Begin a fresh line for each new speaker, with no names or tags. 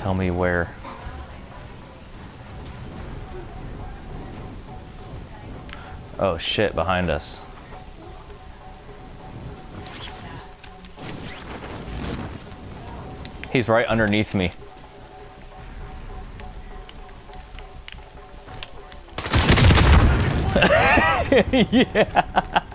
Tell me where. Oh shit, behind us. He's right underneath me. Yeah.